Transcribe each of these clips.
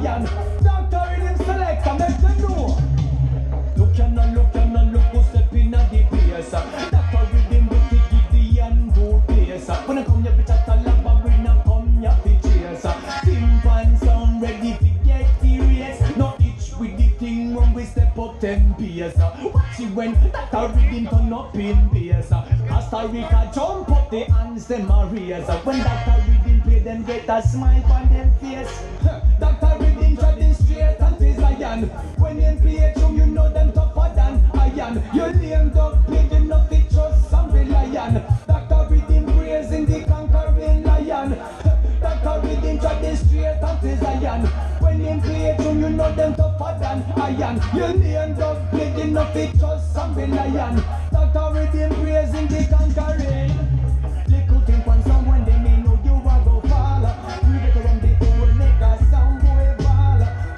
lion. Doctor Rhythm selector, make them know. Look and look, who step in at the place. Doctor Rhythm, but to give the and good place. When I come here, bitch, I tell you, but when I come here, bitch, yes. Timpan sound ready to get serious. No itch with the thing when we step up 10 PS. Watch it when Dr. Rhythm turn up in bass. Costa Rica jump up the hands, them a raise. When Dr. Rhythm play, them get a smile on them face. Dr. Rhythm treading straight and his lion. When them play tune, you know them tougher than iron. You lame dog play, them not fit trust some lion. Dr. Rhythm praising the conquering lion. Dr. Rhythm treading straight and his lion. When them play tune, you know them tougher than iron. You lame dog play, them not fit trust some lion. Dr. Rhythm praising the conquering. Little think on some when they may know you are go fall. You better run before we make a sound boy ball.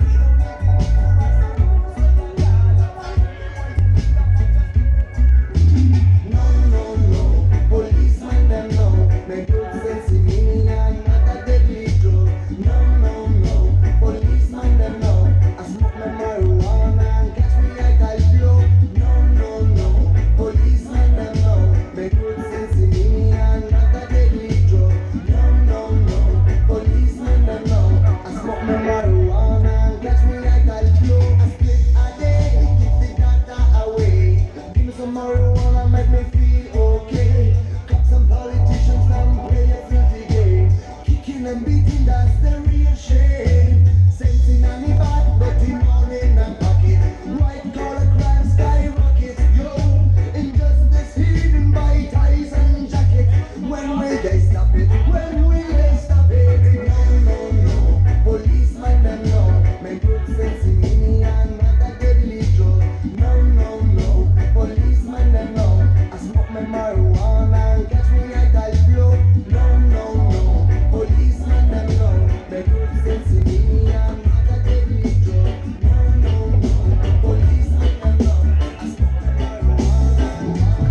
No, policeman them know. Make good sense in me and not a deadly drug. No, policeman them know. I smoke my marijuana and catch me like I flow. No, policeman them know. Make good sense in me and not a deadly drug. No, policeman them know. I smoke my marijuana and catch me like I flow. I split a day, keep the data away. Give me some marijuana, make me feel okay. Cut some politicians and play a filthy game. Kicking and beating, that's the real shame. Sensing on the back, but in morning and pocket. White collar crime skyrocket. Yo, injustice hidden by ties and jacket. When will they stop it? When will they stop it? No, policeman them know. Make good sense in me and not a deadly drug. No, policeman them know. I smoke my marijuana and catch me like I flow. No, policeman them know. Make good sense in me and not a deadly drug. No, policeman them know. I smoke my marijuana and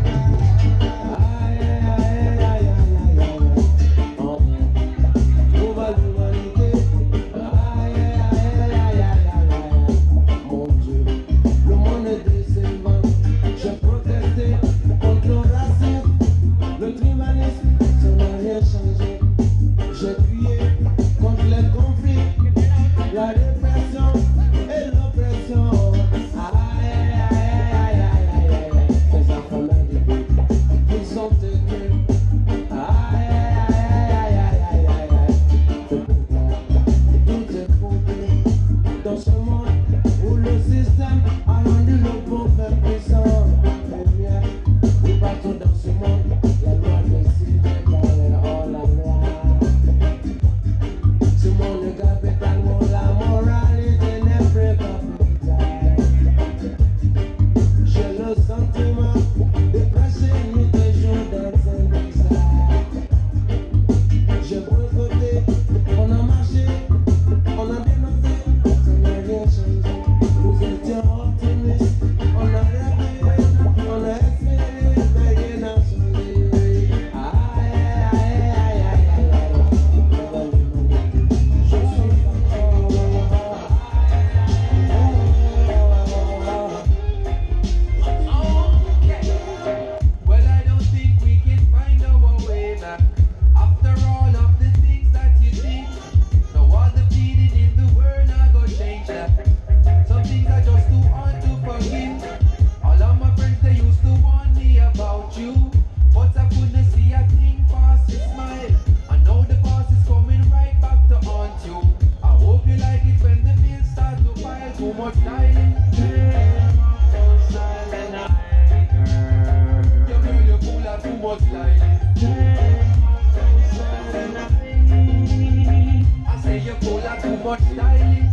mon Dieu, le monde est décevant. J'ai protesté contre le racisme, le tribalisme, ça n'a rien changé. J'ai crié contre les conflits, la répression et l'oppression. Ces enfants-là ils sont têtus. Tout est compris dans ce monde où le système a rendu le pauvre puissant. Mais bien, nous partons dans ce monde, la loi décide par la loi. Ce monde est capitalement la moralité n'est plus capitale. J'ai le sentiment de passer nuit et jour dans un bizarre. J'ai boycotté, on a marché, on a dénoncé, ça n'a rien changé. Nous étions optimistes, on a rêvé, on a espéré, mais rien n'a changé. Je suis Well, I don't think we can find our way back. After all of the things that you did, now all the bleeding in the world not gonna change that. Some things are just too hard to forgive. All of my friends, they used to warn me about you, but I couldn't see a thing past your smile. I know the past is coming right back to haunt you. I hope you like it when the bills start to pile. Too much styling, you girl, you full of too much styling. I say you full of too much styling.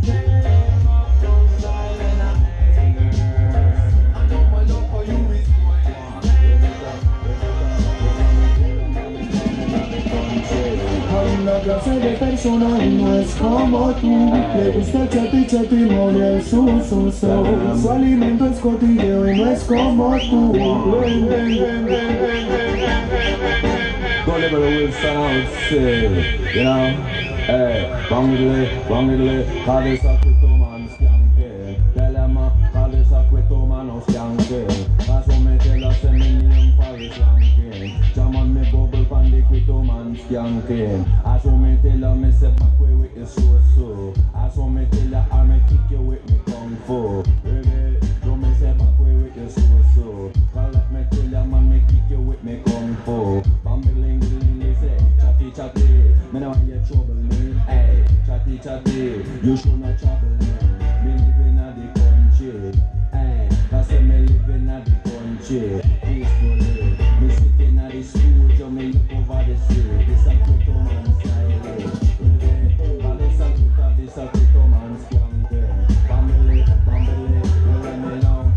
I know my love for you is una clase de persona y no es como tú. Le gusta chapi chapi mover su alimento es cotilleo y no es como tú. Go live with the sound, you know. Wangidly, call this a crypto man skanking. Tell them call this a crypto man no skanking. That's what me tell us say me name Forest Ranking. Jam on me bubble pan the crypto man skanking. That's what me tell her me say back way with the so. That's what me tell her I me kick you with me kung fu. Baby, don't me say back way with the so. Call let me tell her man me kick you with me kung fu. Bambling say chatty. Me no want get trouble me. Hey, chatty. You should not trouble me. Me living at the country. Hey, that's why me living at the country. Peacefully. Me sitting at the studio. Me look over the sea. This a crypto man style. This a crypto man skanking. Family, you let me know.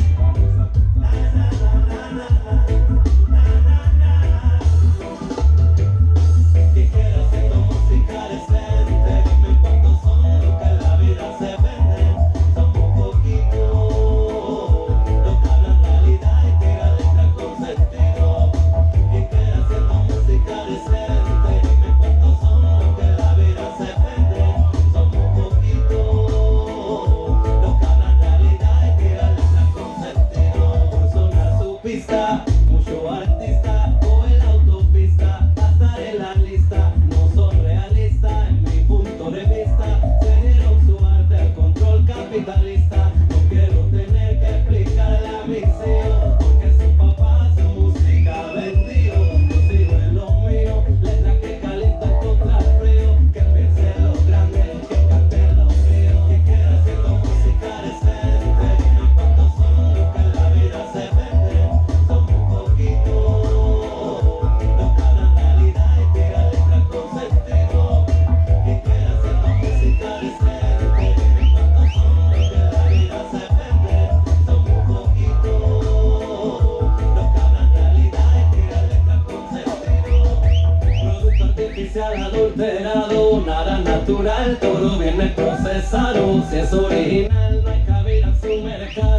Que quiero hacer música decente. Dime cuántos son los que la vida se vende. Son muy poquitos los que hablan realidad y tiran letras con sentido. Que quiero hacer música decente. Dime cuántos son los que la vida se vende. Son muy poquitos los que hablan realidad y tiran letras con sentido. Por sonar su pista, mucho artista coge la autopista hasta en la lista. No son realistas en mi punto de vista. Se dieron su arte al control capitalista. No quiero tener que explicarle a mis hijos porque su papá su música vendió. Yo sigo en lo mío, letras que calientan contra el frío. Que piensen los grandes, que canten los míos. Que quiera haciendo música decente. Dime cuántos son los que la vida se vende. Son muy poquitos los que hablan realidad y tiran letras con sentido. Que quiera haciendo música decente. Dime cuántos son los que la vida se vende. Son muy poquitos los que hablan realidad y tiran letras con sentido. Producto artificial adulterado, nada natural, todo viene procesado. Si es original no hay cabida en su mercado.